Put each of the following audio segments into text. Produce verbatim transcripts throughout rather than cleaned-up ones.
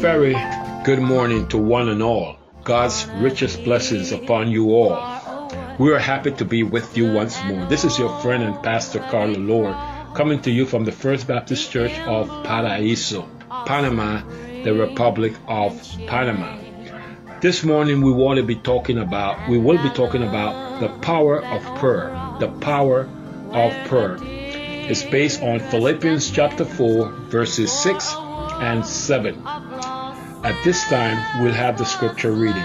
very good morning to one and all. God's richest blessings upon you all. We are happy to be with you once more. This is your friend and Pastor Carlo Lord, coming to you from the First Baptist Church of Paraíso, Panama, the Republic of Panama. This morning we want to be talking about, we will be talking about the power of prayer. The power of prayer. It's based on Philippians chapter four, verses six and seven. At this time, we'll have the scripture reading.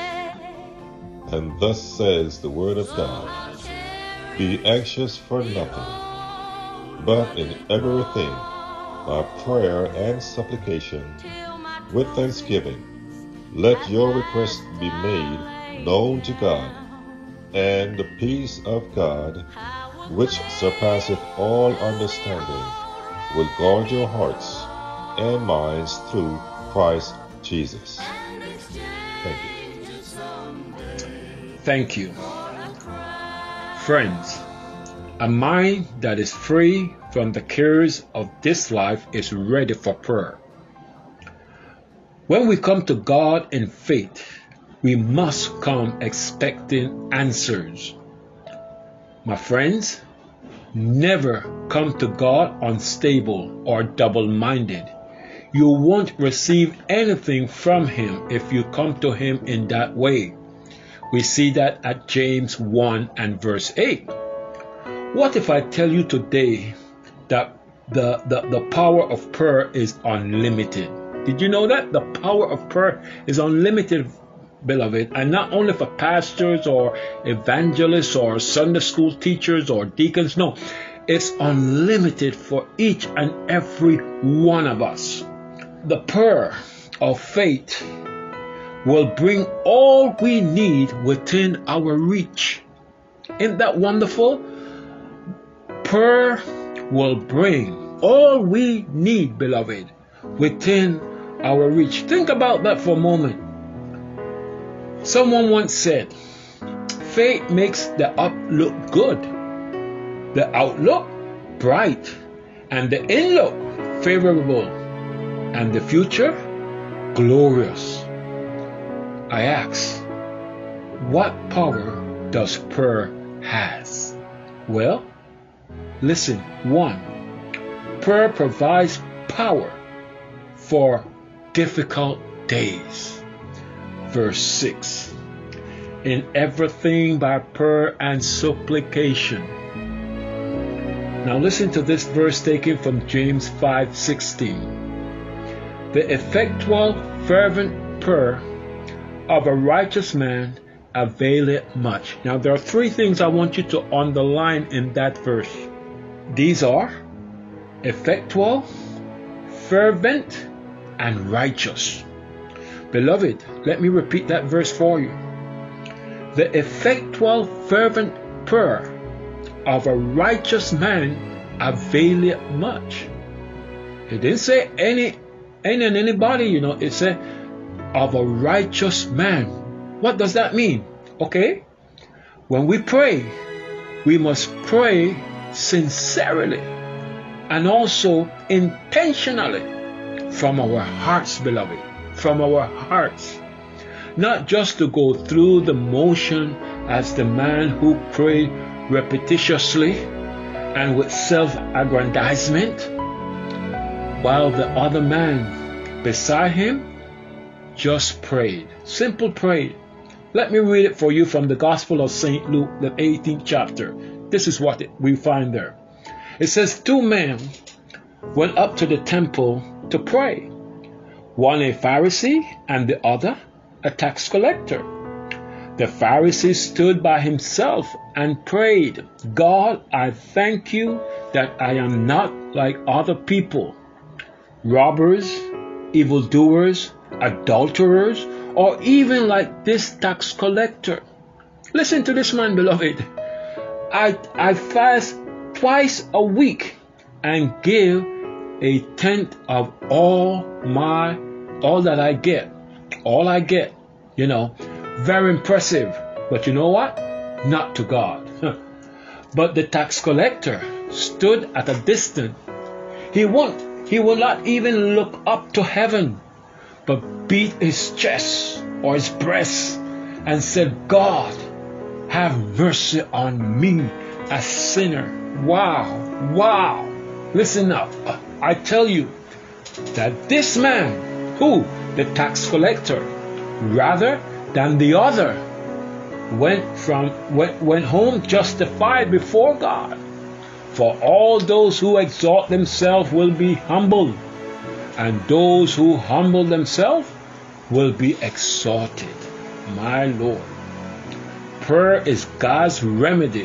And thus says the word of God, be anxious for nothing, but in everything, by prayer and supplication, with thanksgiving, let your requests be made known to God, and the peace of God, which surpasseth all understanding, will guard your hearts and minds through Christ Jesus. Thank you. Thank you. Friends, a mind that is free from the cares of this life is ready for prayer. When we come to God in faith, we must come expecting answers. My friends, never come to God unstable or double-minded. You won't receive anything from Him if you come to Him in that way. We see that at James one and verse eight. What if I tell you today that the, the, the power of prayer is unlimited? Did you know that? The power of prayer is unlimited, beloved, and not only for pastors or evangelists or Sunday school teachers or deacons. No, it's unlimited for each and every one of us. The prayer of faith will bring all we need within our reach. Isn't that wonderful? Prayer will bring all we need, beloved, within our reach. Think about that for a moment. Someone once said, faith makes the outlook good, the outlook bright, and the inlook favorable, and the future glorious. I ask, what power does prayer has? Well, listen. One, prayer provides power for difficult days. Verse six, in everything by prayer and supplication. Now listen to this verse taken from James five sixteen. The effectual fervent prayer of a righteous man availeth much. Now there are three things I want you to underline in that verse. These are effectual, fervent, and righteous. Beloved, let me repeat that verse for you. The effectual fervent prayer of a righteous man availeth much. It didn't say any, any and anybody, you know. It said of a righteous man. What does that mean? Okay, when we pray, we must pray sincerely and also intentionally from our hearts, beloved. From our hearts, not just to go through the motion as the man who prayed repetitiously and with self-aggrandizement, while the other man beside him just prayed, simple prayed. Let me read it for you from the Gospel of Saint Luke, the eighteenth chapter. This is what we find there. It says, two men went up to the temple to pray, one a Pharisee and the other a tax collector. The Pharisee stood by himself and prayed, God, I thank you that I am not like other people, robbers, evildoers, adulterers, or even like this tax collector. Listen to this man, beloved. I, I fast twice a week and give a tenth of all my, all that I get, all I get, you know, very impressive. But you know what? Not to God. But the tax collector stood at a distance. He won't, he will not even look up to heaven, but beat his chest or his breast and said, God, have mercy on me, a sinner. Wow, wow. Listen up. I tell you that this man, who, the tax collector, rather than the other, went from went, went home justified before God. For all those who exalt themselves will be humbled, and those who humble themselves will be exalted. My Lord. Prayer is God's remedy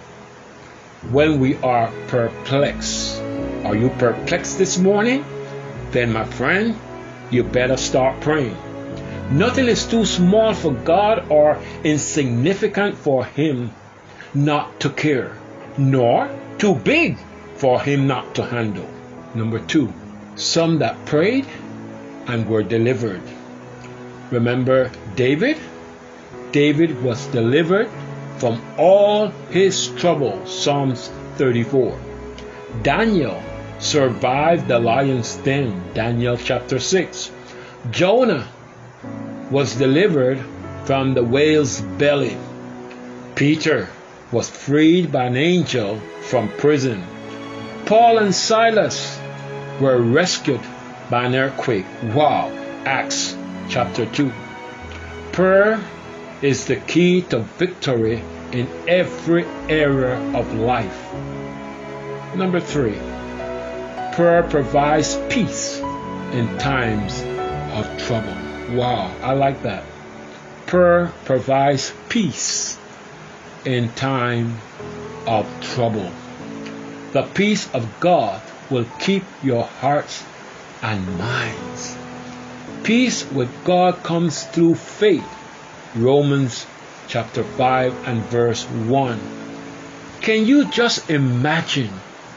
when we are perplexed. Are you perplexed this morning? Then, my friend, you better start praying. Nothing is too small for God or insignificant for Him not to care, nor too big for Him not to handle. Number two, some that prayed and were delivered. Remember David? David was delivered from all his troubles. Psalms thirty-four. Daniel survived the lion's den. Daniel chapter six. Jonah was delivered from the whale's belly. Peter was freed by an angel from prison. Paul and Silas were rescued by an earthquake. Wow. Acts chapter two. Prayer is the key to victory in every area of life. Number three, prayer provides peace in times of trouble. Wow, I like that. Prayer provides peace in time of trouble. The peace of God will keep your hearts and minds. Peace with God comes through faith. Romans chapter five and verse one. Can you just imagine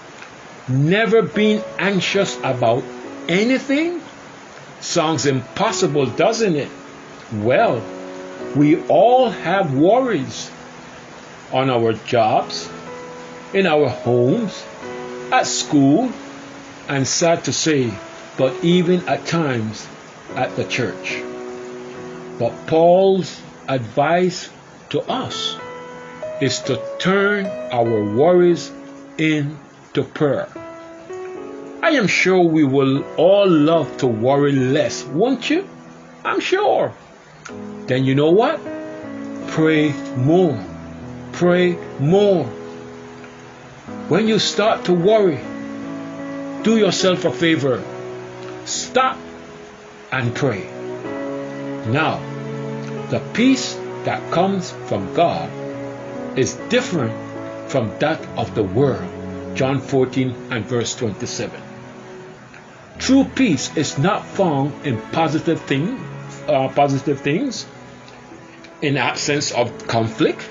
never being anxious about anything? Sounds impossible, doesn't it? Well, we all have worries on our jobs, in our homes, at school, and sad to say, but even at times at the church. But Paul's advice to us is to turn our worries into prayer. I am sure we will all love to worry less, won't you? I'm sure. Then you know what? Pray more. Pray more. When you start to worry, do yourself a favor. Stop and pray. Now, the peace that comes from God is different from that of the world. John fourteen and verse twenty-seven. True peace is not found in positive things, uh, positive things, in absence of conflict,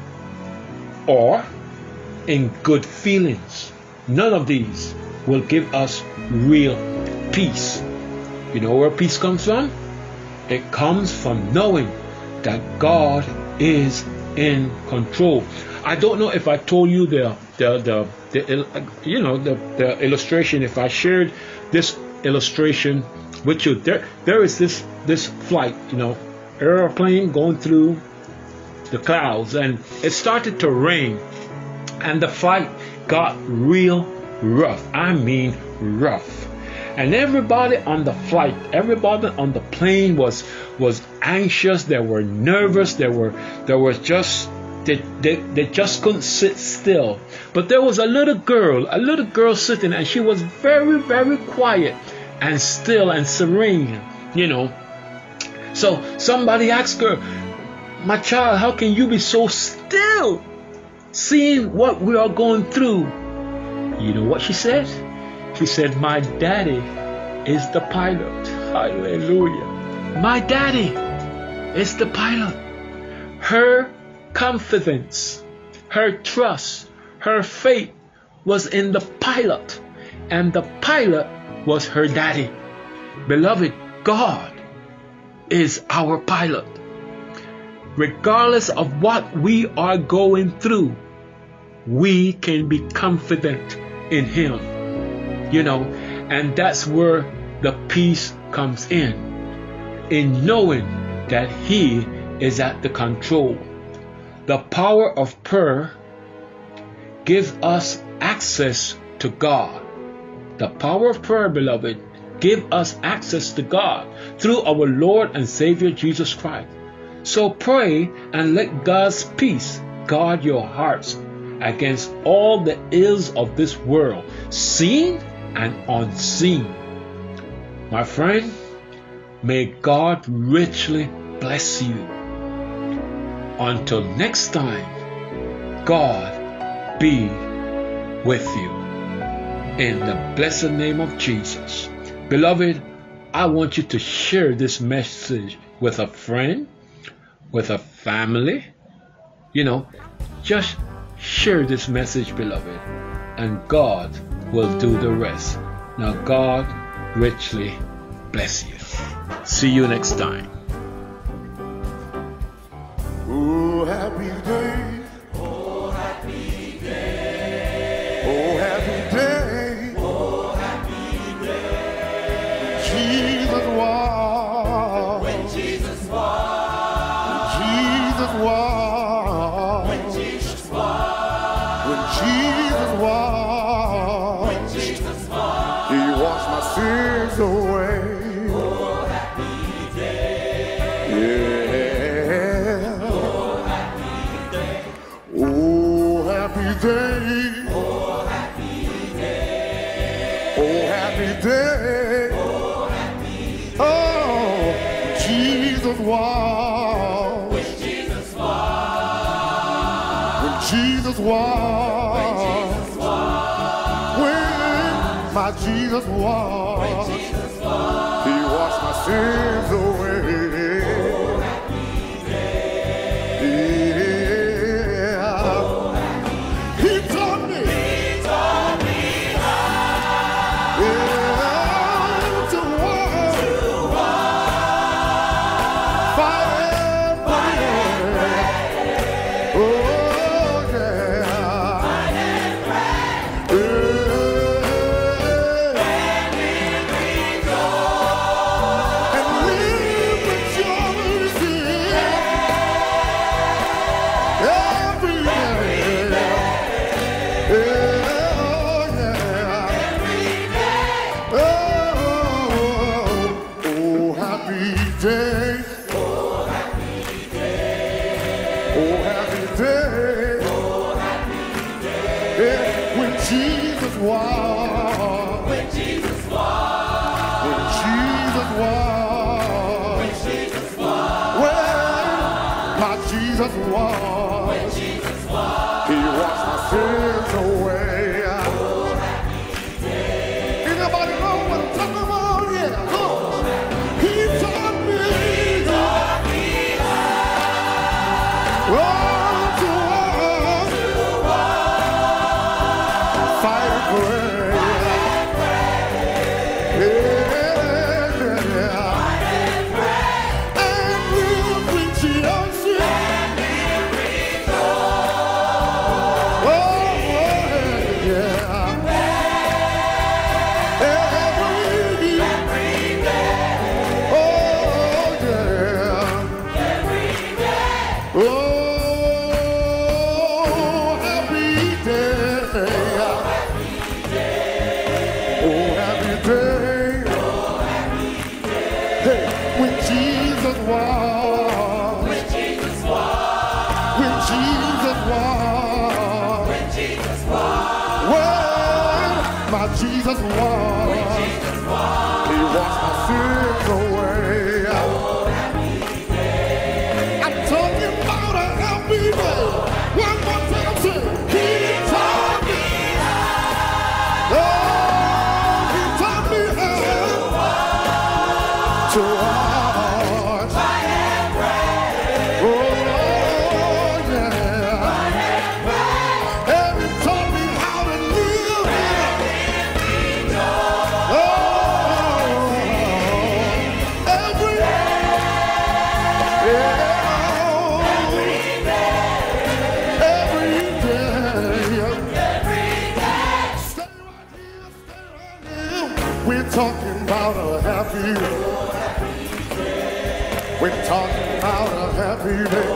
or in good feelings. None of these will give us real peace. You know where peace comes from? It comes from knowing that God is in control. I don't know if I told you the the the, the you know the, the illustration. If I shared this illustration with you, there there is this this flight, you know, airplane going through the clouds, and it started to rain, and the flight got real rough. I mean rough. And everybody on the flight, everybody on the plane was was anxious. They were nervous. They were they were just they, they they just couldn't sit still. But there was a little girl, a little girl sitting, and she was very very quiet and still and serene. You know. So somebody asked her, "My child, how can you be so still, seeing what we are going through?" You know what she said? She said, "My daddy is the pilot." Hallelujah. My daddy is the pilot. Her confidence, her trust, her faith was in the pilot, and the pilot was her daddy. Beloved, God is our pilot. Regardless of what we are going through, we can be confident in Him. You know, and that's where the peace comes in. in knowing that He is at the control. The power of prayer gives us access to God. The power of prayer, beloved, gives us access to God through our Lord and Savior Jesus Christ. So pray and let God's peace guard your hearts against all the ills of this world, seen and unseen. My friend, may God richly bless you. Until next time, God be with you. In the blessed name of Jesus. Beloved, I want you to share this message with a friend, with a family. You know, just share this message, beloved, and God will do the rest. Now, God richly bless you. See you next time. Oh, happy day. Oh, happy day. Oh, happy day. Oh, happy day. Jesus walked. When Jesus walked. Jesus walked. When Jesus walked. When Jesus walked. When Jesus walked. He washed my sins away. Oh, happy day. Yeah. Day. Oh, happy day. Oh, happy day. Oh, happy day. Oh, Jesus walked. When Jesus walked. When Jesus walked. When Jesus walked. When my Jesus walked. When Jesus walked. He washed my sins away. Oh, happy day. Yeah. Jesus walked. When Jesus walked. He washed my sins away. Oh, happy day. Anybody know what I'm talking about? Yeah. Oh, he taught me. He taught me how. Oh, to walk. To walk. Fight and pray. Fight and pray. Yeah, yeah. Fight and pray. And live with Jesus. Jesus walked. When Jesus walked. He washed my sins away. Oh, happy day. I'm talking about a happy day. One more time, say, he taught me how. Oh, he taught me how to walk. Fight and pray. Oh, yeah. Fight and pray. And he taught me how to live. We're talking about a happy, oh, happy day. We're talking about a happy day.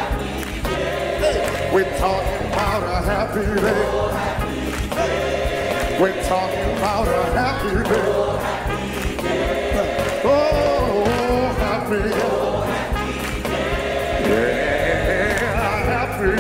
We're talking about a happy day. We're talking about a happy day. Oh, happy. Yeah, happy.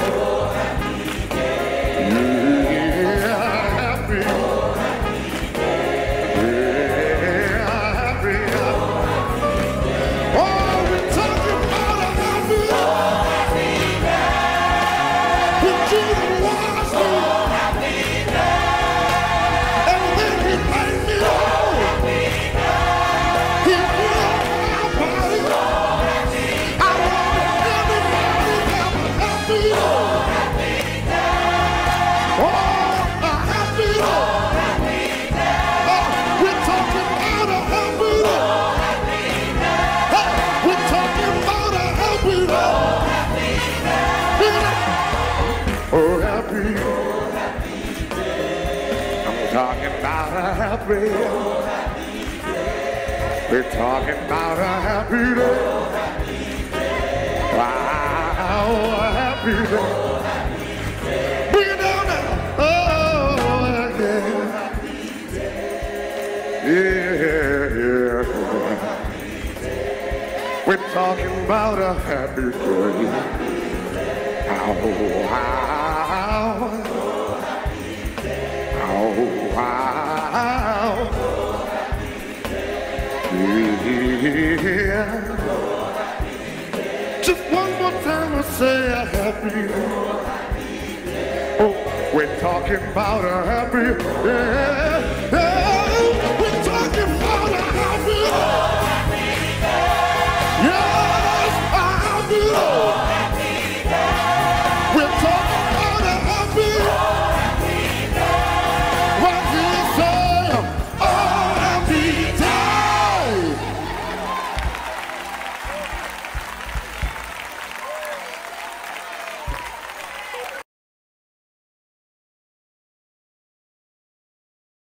We're talking about a happy day. Wow, a happy day. Bring it down now. Oh, yeah. Yeah, yeah. We're talking about a happy day. Ow, wow. Ow, wow. Yeah. Just one more time I say a happy. Oh, we're talking about a happy. Yeah.